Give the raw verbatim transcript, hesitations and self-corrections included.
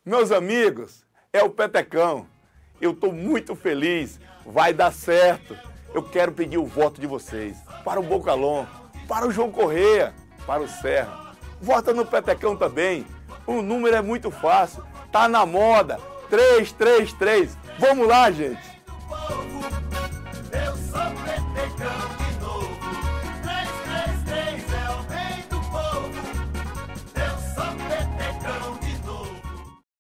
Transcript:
Meus amigos, é o Petecão. Eu estou muito feliz, vai dar certo. Eu quero pedir o voto de vocês para o Bocalhon, para o João Correia, para o Serra. Vota no Petecão também. O número é muito fácil, tá na moda. três três três. Vamos lá, gente.